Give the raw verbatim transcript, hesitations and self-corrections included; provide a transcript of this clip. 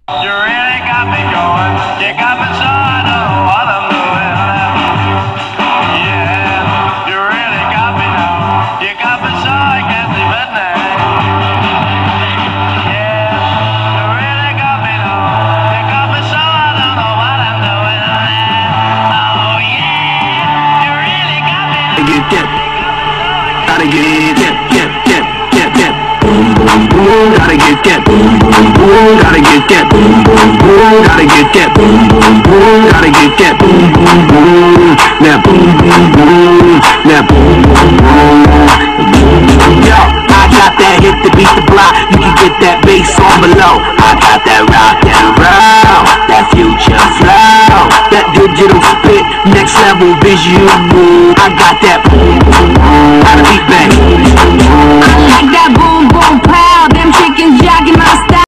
You really got me going. You got me so I don't know what I'm doing. Yeah, you really got me now. You got me so I can't even name. Yeah, you really got me now. You got me so I don't know what I'm doing. Oh yeah, you really got me now. Get that, gotta get that, get that, get that. Boom, boom, boom, gotta get that. Boom, boom, boom, gotta get that. Boom, boom, boom, gotta get that. Boom, boom, boom, gotta get that. Boom, boom, boom, now boom, boom, boom, now boom, boom, boom. Yo, I got that hit to beat the block. You can get that bass on below. I got that rock and roll, that future flow, that digital spit, next level visual. I got that boom, boom, boom, how to beat bang.